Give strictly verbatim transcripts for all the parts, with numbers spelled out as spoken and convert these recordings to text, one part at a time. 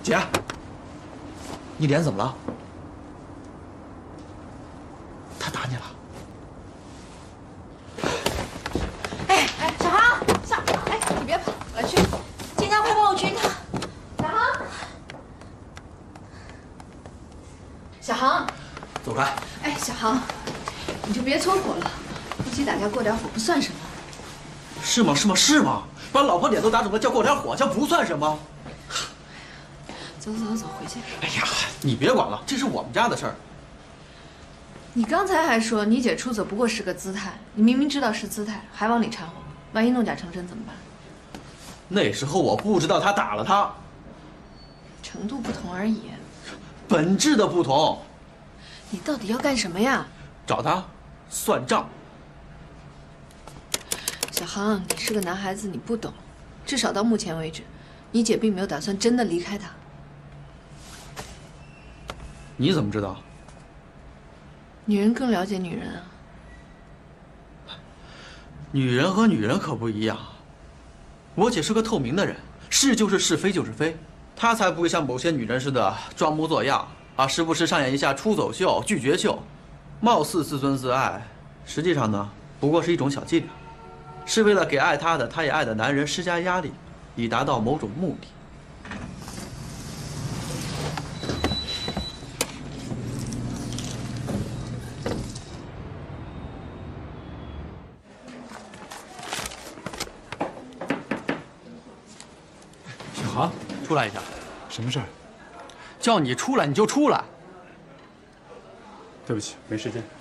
姐，你脸怎么了？他打你了？ 哎哎，小航，小哎，你别跑，我来去。金刚，快帮我去一趟。小航，小航， 走开！ 哎，小航，你就别蹉跎了，夫妻打架过点火不算什么。 是吗？是吗？是吗？把老婆脸都打肿了，叫过点火，这不算什么。 走走走走，回去。 哎呀，你别管了，这是我们家的事儿。 你刚才还说你姐出走不过是个姿态，你明明知道是姿态，还往里掺和，万一弄假成真怎么办？ 那时候我不知道他打了他， 程度不同而已。 本质的不同。 你到底要干什么呀？ 找他算账。 小航，你是个男孩子，你不懂。至少到目前为止，你姐并没有打算真的离开他。 你怎么知道？ 女人更了解女人啊。 女人和女人可不一样。我姐是个透明的人，是就是是，非就是非。她才不会像某些女人似的装模作样啊，时不时上演一下出走秀、拒绝秀，貌似自尊自爱，实际上呢，不过是一种小伎俩，是为了给爱她的、她也爱的男人施加压力，以达到某种目的。 好， 出来一下。 什么事儿？ 叫你出来你就出来。 对不起，没时间。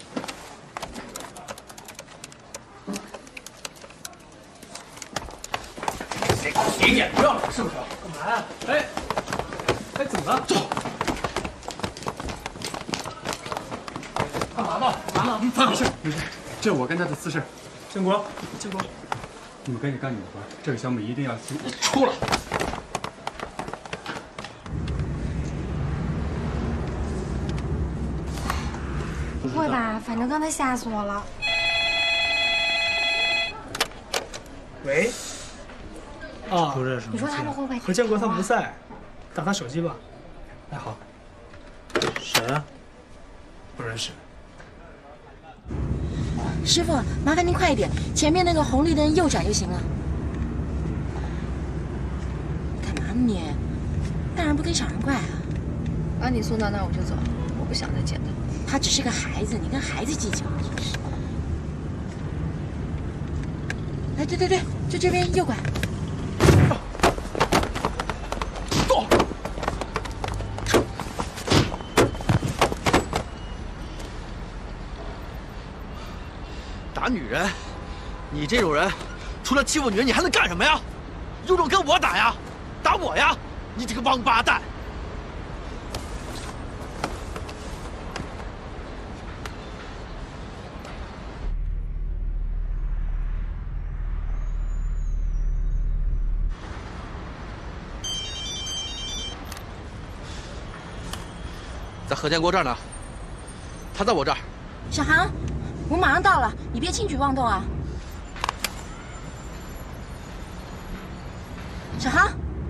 你也不要了，是不是？干嘛呀？哎， 哎，怎么了？ 走。干嘛呢？干嘛呢？ 没事没事，这是我跟他的私事。建国，建国，你们赶紧干你们的活，这个项目一定要清。 出来。 不会吧？反正刚才吓死我了。 喂。啊， 不认识。你说他们会不会？ 何建国他不在，打他手机吧。哎，好。谁啊？不认识。 师傅，麻烦您快一点，前面那个红绿灯右转就行了。干嘛呢你？大人不跟小人怪啊？ 把你送到那儿我就走，我不想再见他。 他只是个孩子，你跟孩子计较，真是。哎，对对对，就这边右拐。 走。打女人，你这种人，除了欺负女人，你还能干什么呀？有种跟我打呀，打我呀！你这个王八蛋！在何建国这儿呢，他在我这儿。 小航，我马上到了，你别轻举妄动啊！小航，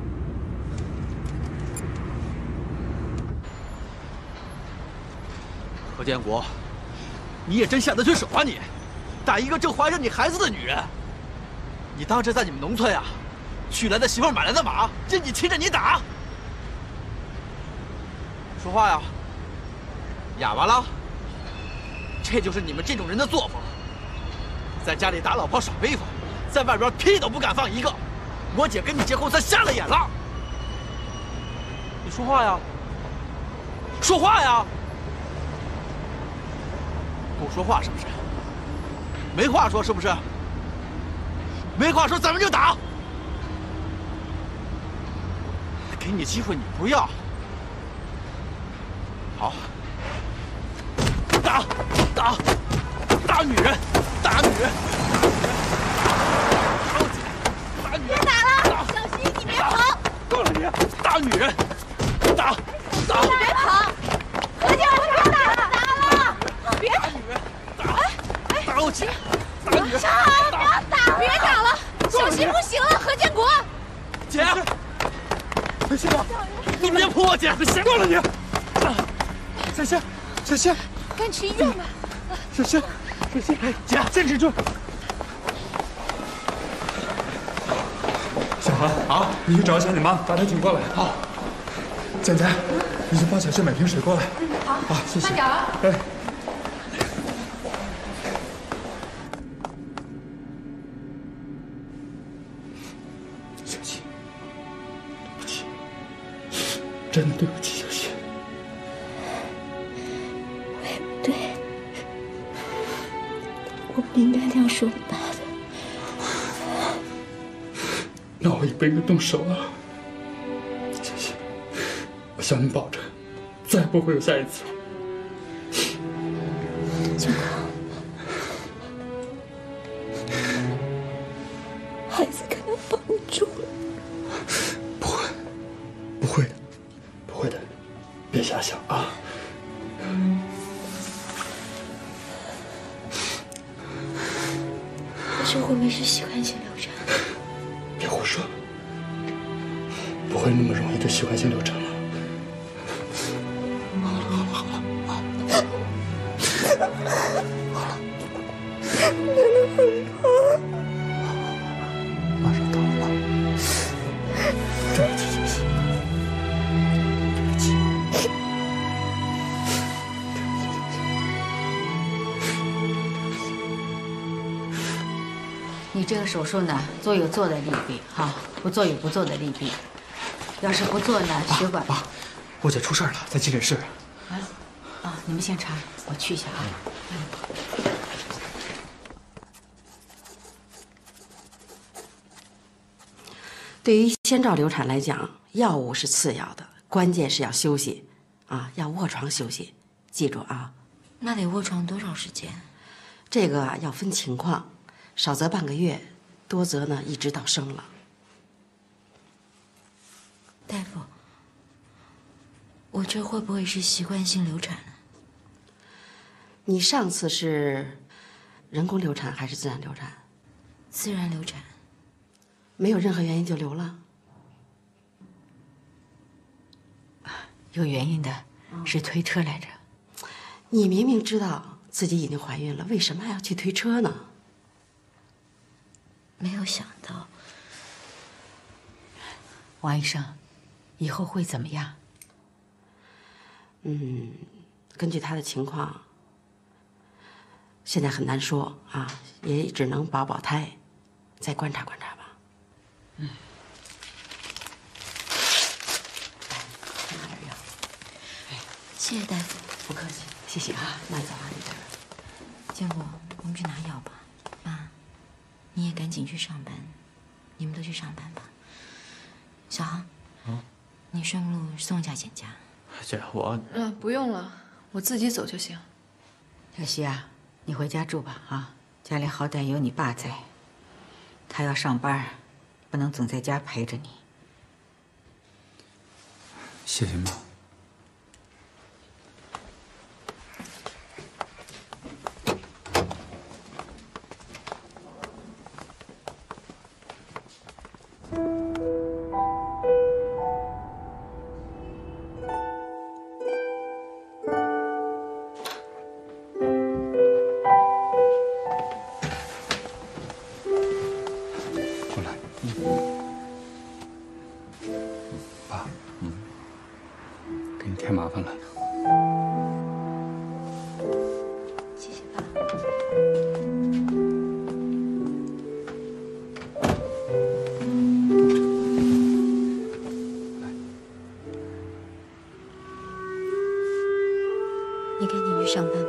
何建国，你也真下得去手啊你！打一个正怀着你孩子的女人，你当这在你们农村啊，娶来的媳妇买来的马，任你骑着你打？说话呀！哑巴了？这就是你们这种人的作风。在家里打老婆耍威风，在外边屁都不敢放一个。我姐跟你结婚，她瞎了眼了。你说话呀！说话呀！不说话是不是？没话说是不是？没话说咱们就打。给你机会你不要。好。打打打女人，打女人，打女人，别打了，小心你别跑！够了你，打女人，打打！ 你别跑！何建国，别打了，打了！别打女人，打！哎，打我姐，打女人！ 小航，不要打了！别打了，小心不行了，何建国！ 姐，别去吧，你别别泼去！ 先过来你！小仙，小仙， 赶紧去医院吧。 小仙，小仙，哎，姐，坚持住！小韩啊，你去找一下你妈，把她请过来。好。简简，你去帮小谢买瓶水过来。 嗯，好。 啊，谢谢。 慢点啊。 哎。 真的对不起，小谢。 我也不对，我不应该那样说你妈的。 那我也不应该动手啊，小谢。我向你保证，再也不会有下一次。 建国，孩子可能保不住了。 不会，不会的。 不会的，别瞎想啊！ 可是会不会是习惯性流产？ 别胡说，不会那么容易就习惯性流产了。好了好了好了啊！好了， 奶奶很怕。 马上到了，对不起小希。 你这个手术呢，做有做的利弊，哈，不做有不做的利弊。要是不做呢，血管…… 妈，我姐出事了，在急诊室。 啊啊！你们先查，我去一下啊。嗯。 对于先兆流产来讲，药物是次要的，关键是要休息，啊，要卧床休息。记住啊。 那得卧床多少时间？ 这个啊要分情况。 少则半个月，多则呢一直到生了。 大夫，我这会不会是习惯性流产呢？ 你上次是人工流产还是自然流产？ 自然流产。 没有任何原因就流了？ 有原因的，是推车来着。 你明明知道自己已经怀孕了，为什么还要去推车呢？ 没有想到， 王医生，以后会怎么样？ 嗯，根据他的情况，现在很难说啊，也只能保保胎，再观察观察吧。嗯。拿点药。哎， 谢谢大夫。 不客气，谢谢啊，慢走啊，你这儿。 建国，我们去拿药吧。妈。 你也赶紧去上班，你们都去上班吧。小航，嗯，你顺路送一下简家。 姐，我嗯、呃，不用了，我自己走就行。 小希啊，你回家住吧啊，家里好歹有你爸在，他要上班，不能总在家陪着你。 谢谢妈。太麻烦了。 谢谢爸。你赶紧去上班吧。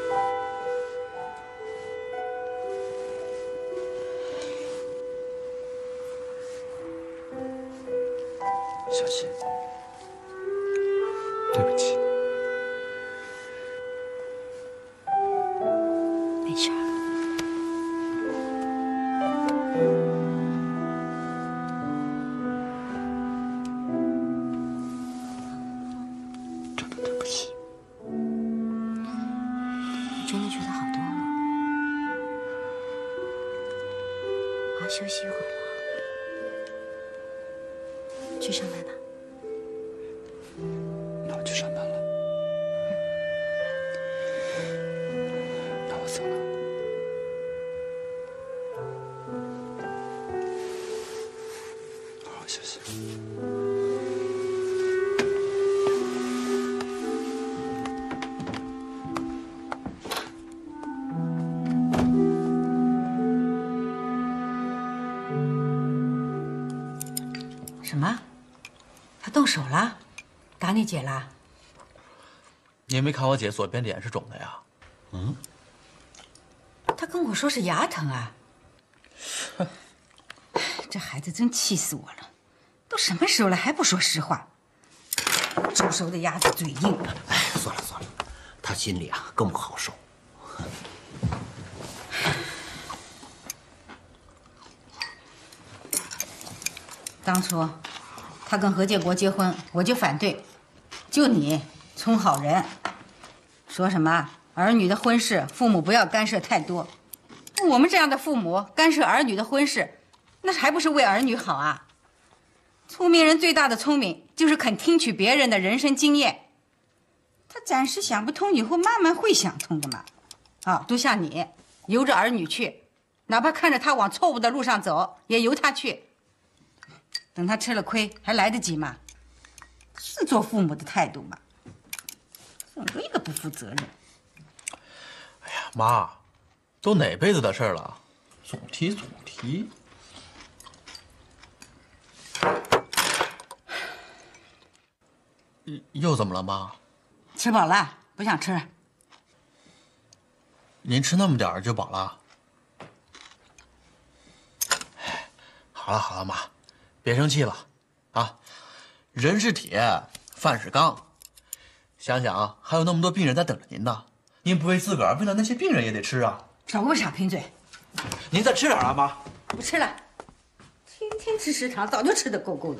小七。 对不起， 没事儿。 真的对不起。 我真的觉得好多了。我要休息一会儿了，去上班吧。 去上班了。那我走了。好好休息。 什么？他动手了？打你姐了？ 你没看我姐左边脸是肿的呀？ 嗯。他跟我说是牙疼啊。这孩子真气死我了！都什么时候了还不说实话？煮熟的鸭子嘴硬。 哎，算了算了，他心里啊更不好受。 当初他跟何建国结婚，我就反对，就你充好人，说什么儿女的婚事，父母不要干涉太多。我们这样的父母干涉儿女的婚事，那还不是为儿女好啊？聪明人最大的聪明就是肯听取别人的人生经验。他暂时想不通，以后慢慢会想通的嘛。啊，都像你，由着儿女去，哪怕看着他往错误的路上走，也由他去。等他吃了亏，还来得及吗？是做父母的态度吗？总有一个不负责任。 哎呀，妈，都哪辈子的事了，总提总提。又怎么了，妈？ 吃饱了，不想吃。 您吃那么点儿就饱了？哎，好了好了，妈。别生气了，啊，人是铁，饭是钢。想想还有那么多病人在等着您呢，您不为自个儿，为了那些病人也得吃啊。 少给我耍贫嘴！ 您再吃点啊，妈。 不吃了，天天吃食堂，早就吃得够够的。